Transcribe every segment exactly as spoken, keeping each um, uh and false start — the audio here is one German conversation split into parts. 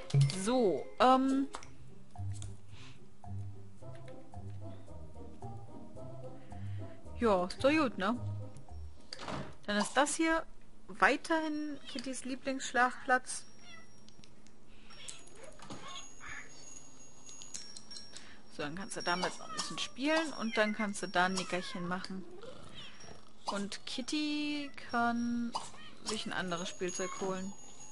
So, ähm... ja, ist doch gut, ne? Dann ist das hier weiterhin Kittys Lieblingsschlafplatz. So, dann kannst du damit noch ein bisschen spielen und dann kannst du da ein Nickerchen machen. Und Kitty kann sich ein anderes Spielzeug holen.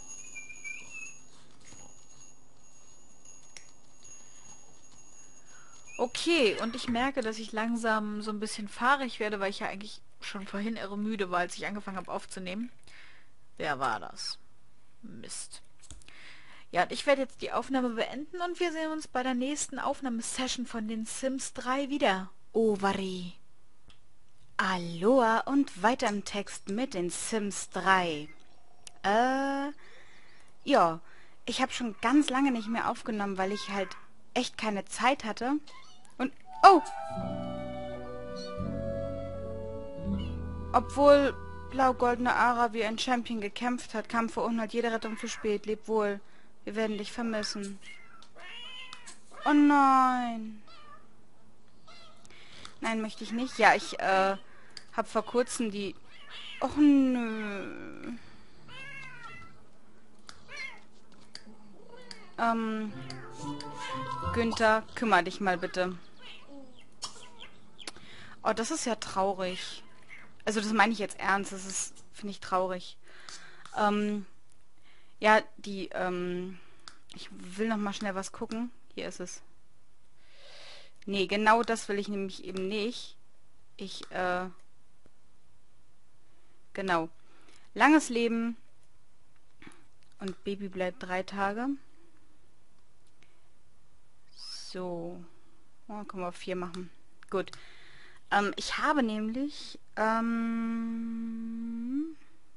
Okay, und ich merke, dass ich langsam so ein bisschen fahrig werde, weil ich ja eigentlich schon vorhin irre müde war, als ich angefangen habe aufzunehmen. Wer war das? Mist. Ja, und ich werde jetzt die Aufnahme beenden und wir sehen uns bei der nächsten Aufnahmesession von den Sims drei wieder. Ovari. Aloha und weiter im Text mit den Sims drei. Äh, ja, ich habe schon ganz lange nicht mehr aufgenommen, weil ich halt echt keine Zeit hatte. Und, oh! Obwohl blau-goldene Ara wie ein Champion gekämpft hat, kam vor Unhalt jede Rettung zu spät. Leb wohl. Wir werden dich vermissen. Oh nein. Nein, möchte ich nicht. Ja, ich, äh, hab vor kurzem die... Och nö. Ähm, Günther, kümmere dich mal bitte. Oh, das ist ja traurig. Also das meine ich jetzt ernst. Das ist, finde ich, traurig. Ähm, ja, die, ähm, ich will noch mal schnell was gucken. Hier ist es. Nee, genau das will ich nämlich eben nicht. Ich, äh, genau. Langes Leben und Baby bleibt drei Tage. So. Oh, können wir auf vier machen. Gut. Ähm, ich habe nämlich, ähm,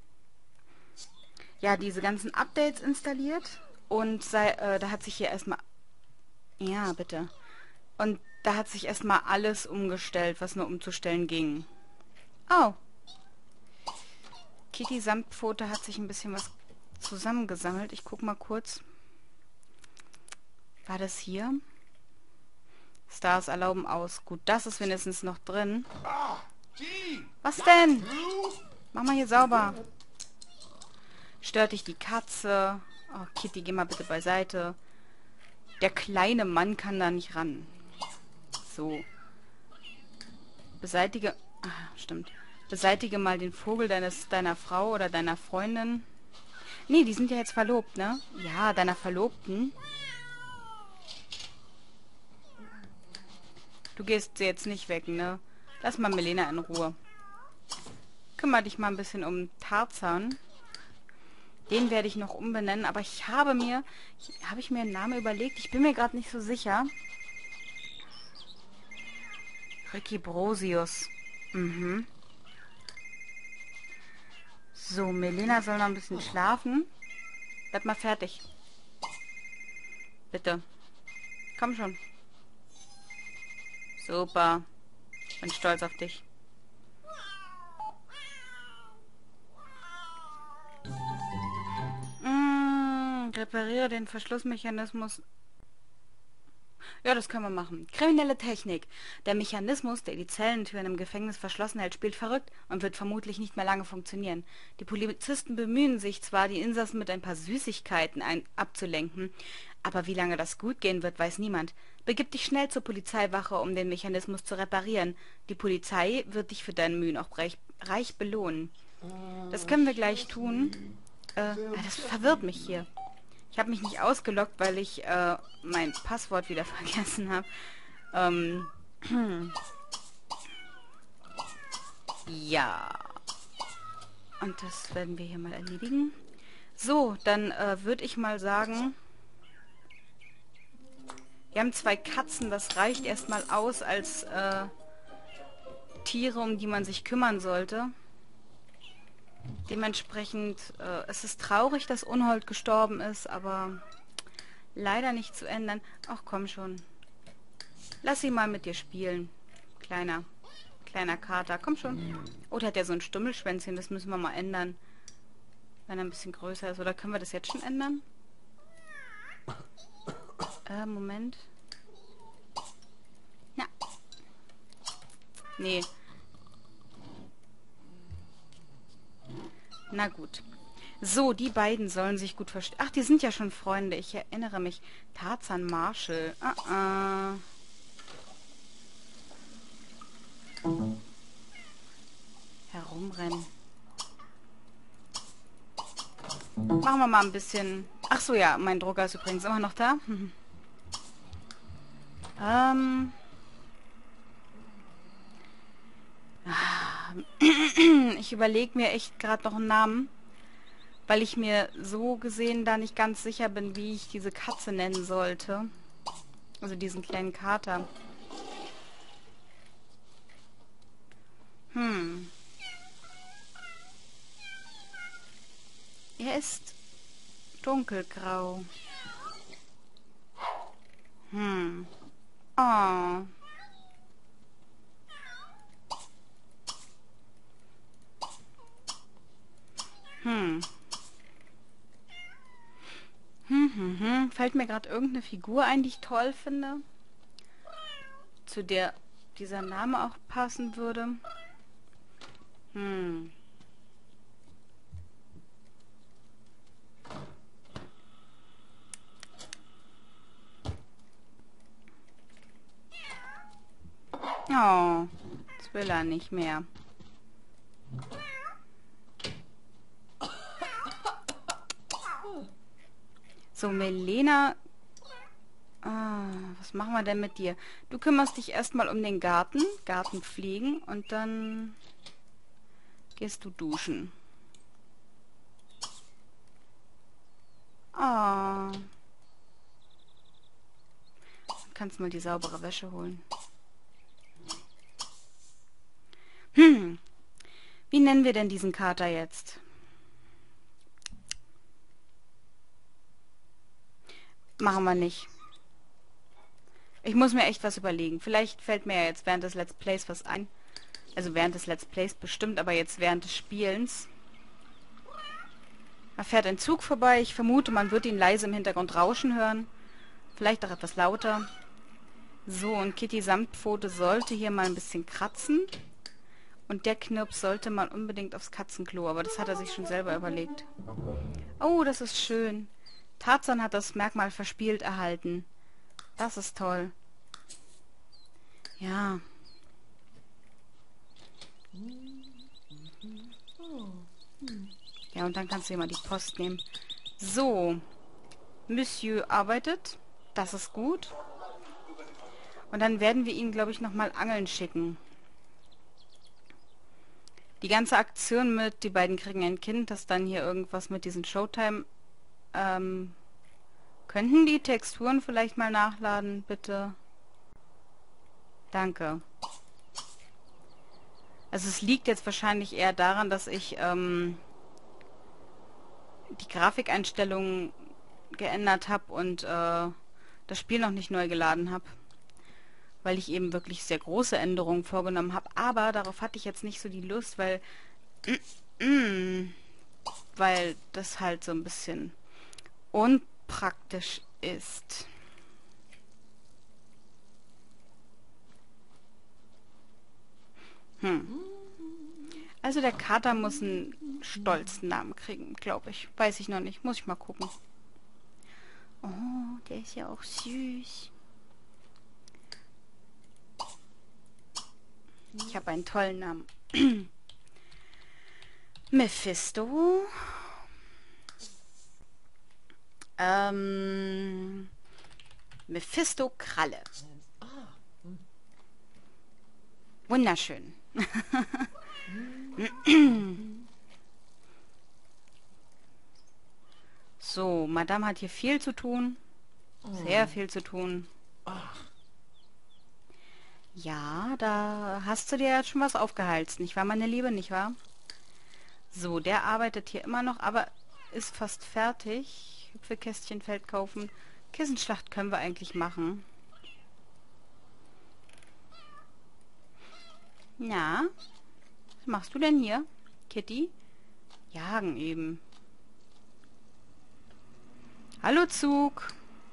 ja, diese ganzen Updates installiert und sei, äh, da hat sich hier erstmal, ja, bitte. Und da hat sich erstmal alles umgestellt, was nur umzustellen ging. Oh. Kitty Samtpfote hat sich ein bisschen was zusammengesammelt. Ich guck mal kurz. War das hier? Stars erlauben aus. Gut, das ist wenigstens noch drin. Was denn? Mach mal hier sauber. Stört dich die Katze? Oh, Kitty, geh mal bitte beiseite. Der kleine Mann kann da nicht ran. So. Beseitige... Ah, stimmt. Beseitige mal den Vogel deines, deiner Frau oder deiner Freundin. Nee, die sind ja jetzt verlobt, ne? Ja, deiner Verlobten. Du gehst jetzt nicht weg, ne? Lass mal Melena in Ruhe. Kümmere dich mal ein bisschen um Tarzan. Den werde ich noch umbenennen, aber ich habe mir... Habe ich mir einen Namen überlegt? Ich bin mir gerade nicht so sicher. Ricky Brosius. Mhm. So, Melena soll noch ein bisschen schlafen. Bleib mal fertig. Bitte. Komm schon. Super. Bin stolz auf dich. Mm, repariere den Verschlussmechanismus. Ja, das können wir machen. Kriminelle Technik. Der Mechanismus, der die Zellentüren im Gefängnis verschlossen hält, spielt verrückt und wird vermutlich nicht mehr lange funktionieren. Die Polizisten bemühen sich zwar, die Insassen mit ein paar Süßigkeiten ein abzulenken, aber wie lange das gut gehen wird, weiß niemand. Begib dich schnell zur Polizeiwache, um den Mechanismus zu reparieren. Die Polizei wird dich für deine Mühen auch reich, reich belohnen. Das können wir gleich tun. Äh, das verwirrt mich hier. Ich habe mich nicht ausgeloggt, weil ich äh, mein Passwort wieder vergessen habe. Ähm. Ja. Und das werden wir hier mal erledigen. So, dann äh, würde ich mal sagen... Wir haben zwei Katzen, das reicht erstmal aus als äh, Tiere, um die man sich kümmern sollte. Dementsprechend, äh, es ist traurig, dass Unhold gestorben ist, aber leider nicht zu ändern. Ach komm schon. Lass sie mal mit dir spielen. Kleiner, kleiner Kater, komm schon. Oh, der hat ja so ein Stummelschwänzchen, das müssen wir mal ändern. Wenn er ein bisschen größer ist. Oder können wir das jetzt schon ändern? Äh, Moment. Ja. Nee. Na gut. So, die beiden sollen sich gut verstehen. Ach, die sind ja schon Freunde. Ich erinnere mich. Tarzan Marshall. Ah, ah. Herumrennen. Machen wir mal ein bisschen... Ach so, ja, mein Drucker ist übrigens immer noch da. ähm... Ich überlege mir echt gerade noch einen Namen, weil ich mir so gesehen da nicht ganz sicher bin, wie ich diese Katze nennen sollte. Also diesen kleinen Kater. Hm. Er ist dunkelgrau. Hm. Oh. Hm. Hm, hm, hm. Fällt mir gerade irgendeine Figur ein, die ich toll finde? Zu der dieser Name auch passen würde? Hm. Oh, das will er nicht mehr. So, Melena. Ah, was machen wir denn mit dir? Du kümmerst dich erstmal um den Garten, Garten pflegen und dann gehst du duschen. Ah. Du kannst mal die saubere Wäsche holen. Hm. Wie nennen wir denn diesen Kater jetzt? Machen wir nicht. Ich muss mir echt was überlegen. Vielleicht fällt mir ja jetzt während des Let's Plays was ein. Also während des Let's Plays bestimmt, aber jetzt während des Spielens. Da fährt ein Zug vorbei. Ich vermute, man wird ihn leise im Hintergrund rauschen hören. Vielleicht auch etwas lauter. So, und Kitty Samtpfote sollte hier mal ein bisschen kratzen. Und der Knirps sollte mal unbedingt aufs Katzenklo. Aber das hat er sich schon selber überlegt. Oh, das ist schön. Tarzan hat das Merkmal verspielt erhalten. Das ist toll. Ja. Ja, und dann kannst du hier mal die Post nehmen. So. Monsieur arbeitet. Das ist gut. Und dann werden wir ihn, glaube ich, nochmal angeln schicken. Die ganze Aktion mit, die beiden kriegen ein Kind, das dann hier irgendwas mit diesen Showtime... Ähm, könnten die Texturen vielleicht mal nachladen, bitte? Danke. Also es liegt jetzt wahrscheinlich eher daran, dass ich ähm, die Grafikeinstellungen geändert habe und äh, das Spiel noch nicht neu geladen habe. Weil ich eben wirklich sehr große Änderungen vorgenommen habe. Aber darauf hatte ich jetzt nicht so die Lust, weil... Mm, mm, weil das halt so ein bisschen unpraktisch ist. Hm. Also der Kater muss einen stolzen Namen kriegen, glaube ich. Weiß ich noch nicht. Muss ich mal gucken. Oh, der ist ja auch süß. Ich habe einen tollen Namen. Mephisto. Ähm, Mephisto Kralle. Wunderschön. So, Madame hat hier viel zu tun. Sehr viel zu tun. Ja, da hast du dir jetzt schon was aufgehalst, nicht wahr, meine Liebe, nicht wahr? So, der arbeitet hier immer noch, aber ist fast fertig. Hüpfekästchenfeld kaufen. Kissenschlacht können wir eigentlich machen. Na, was machst du denn hier, Kitty? Jagen eben. Hallo Zug.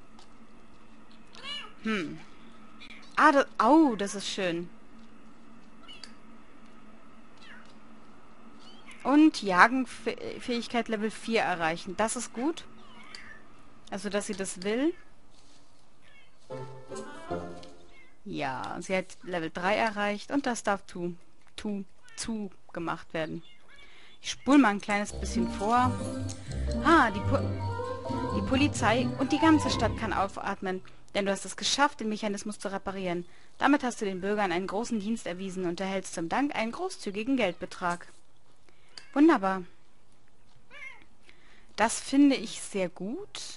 Hm. Ah, das, au, das ist schön. Und Jagenfähigkeit Level vier erreichen. Das ist gut. Also, dass sie das will. Ja, sie hat Level drei erreicht und das darf tu, tu, zu gemacht werden. Ich spule mal ein kleines bisschen vor. Ah, die, po die Polizei und die ganze Stadt kann aufatmen, denn du hast es geschafft, den Mechanismus zu reparieren. Damit hast du den Bürgern einen großen Dienst erwiesen und erhältst zum Dank einen großzügigen Geldbetrag. Wunderbar. Das finde ich sehr gut.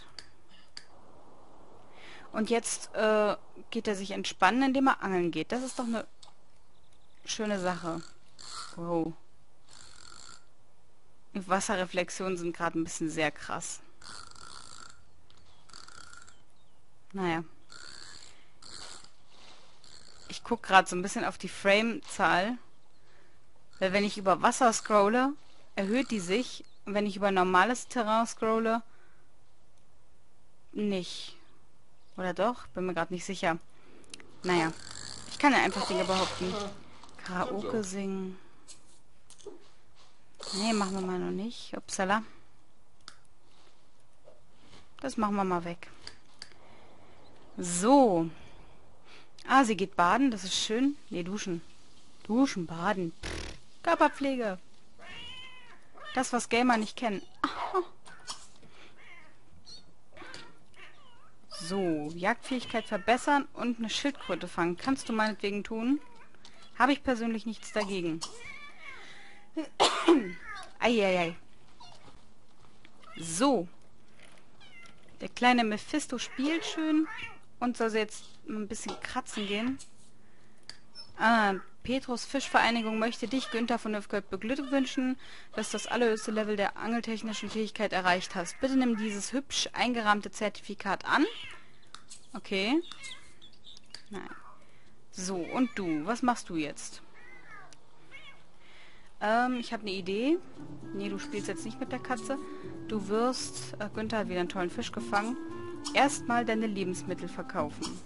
Und jetzt äh, geht er sich entspannen, indem er angeln geht. Das ist doch eine schöne Sache. Wow. Die Wasserreflexionen sind gerade ein bisschen sehr krass. Naja. Ich gucke gerade so ein bisschen auf die Frame-Zahl. Weil wenn ich über Wasser scrolle, erhöht die sich. Und wenn ich über normales Terrain scrolle, nicht. Oder doch? Bin mir gerade nicht sicher. Naja. Ich kann ja einfach Dinge behaupten. Karaoke singen. Nee, machen wir mal noch nicht. Upsala. Das machen wir mal weg. So. Ah, sie geht baden. Das ist schön. Nee, duschen. Duschen, baden. Pff, Körperpflege. Das, was Gamer nicht kennen. Aha. So, Jagdfähigkeit verbessern und eine Schildkröte fangen. Kannst du meinetwegen tun? Habe ich persönlich nichts dagegen. Eieiei. So. Der kleine Mephisto spielt schön und soll sie jetzt ein bisschen kratzen gehen. Ah, Petrus Fischvereinigung möchte dich, Günther von Hüfgold, beglückwünschen, dass du das allerhöchste Level der angeltechnischen Fähigkeit erreicht hast. Bitte nimm dieses hübsch eingerahmte Zertifikat an. Okay. Nein. So, und du? Was machst du jetzt? Ähm, ich habe eine Idee. Nee, du spielst jetzt nicht mit der Katze. Du wirst... Äh, Günther hat wieder einen tollen Fisch gefangen. Erstmal deine Lebensmittel verkaufen.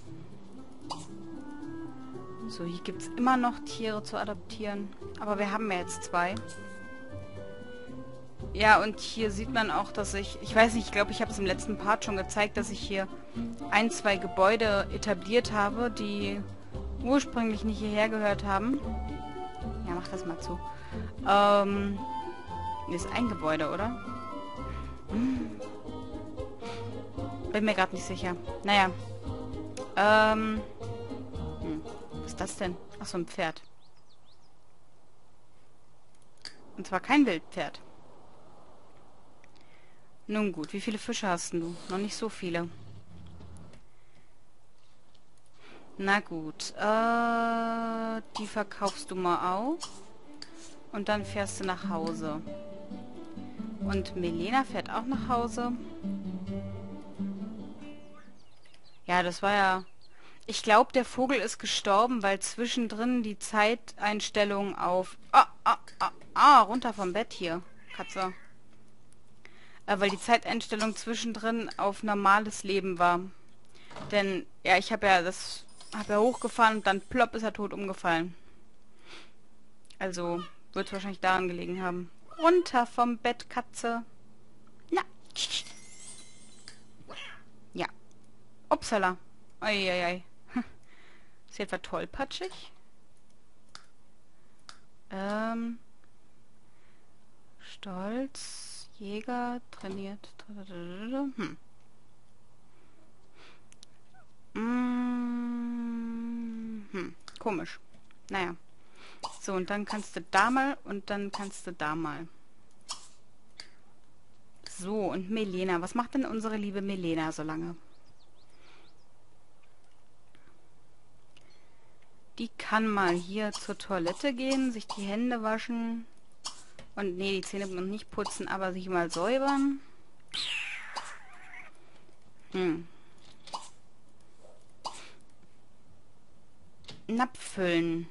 So, hier gibt es immer noch Tiere zu adoptieren. Aber wir haben ja jetzt zwei. Ja, und hier sieht man auch, dass ich... Ich weiß nicht, ich glaube, ich habe es im letzten Part schon gezeigt, dass ich hier ein, zwei Gebäude etabliert habe, die ursprünglich nicht hierher gehört haben. Ja, mach das mal zu. Ähm... Ist ein Gebäude, oder? Hm. Bin mir gerade nicht sicher. Naja. Ähm... Hm. Was ist das denn? Achso, ein Pferd. Und zwar kein Wildpferd. Nun gut, wie viele Fische hast du? Noch nicht so viele. Na gut. Äh, die verkaufst du mal auch. Und dann fährst du nach Hause. Und Melena fährt auch nach Hause. Ja, das war ja... Ich glaube, der Vogel ist gestorben, weil zwischendrin die Zeiteinstellung auf... Ah, ah, ah, ah, runter vom Bett hier, Katze. Äh, weil die Zeiteinstellung zwischendrin auf normales Leben war. Denn, ja, ich habe ja das... habe ja hochgefahren und dann plopp ist er tot umgefallen. Also, wird es wahrscheinlich daran gelegen haben. Runter vom Bett, Katze. Na. Ja. Upsala. Eieiei. Ist sie etwa tollpatschig? Ähm. Stolz. Jäger. Trainiert. Hm. Hm. Komisch. Naja. So, und dann kannst du da mal und dann kannst du da mal. So, und Melena. Was macht denn unsere liebe Melena so lange? Die kann mal hier zur Toilette gehen, sich die Hände waschen. Und nee, die Zähne noch nicht putzen, aber sich mal säubern. Hm. Napf füllen.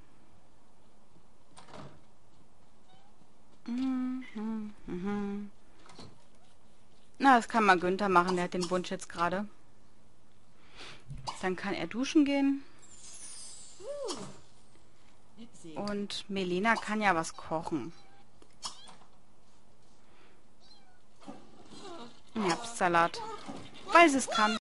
Mhm, mhm. Na, das kann mal Günther machen, der hat den Wunsch jetzt gerade. Dann kann er duschen gehen. Und Melina kann ja was kochen. Herbstsalat. Weil sie es kann.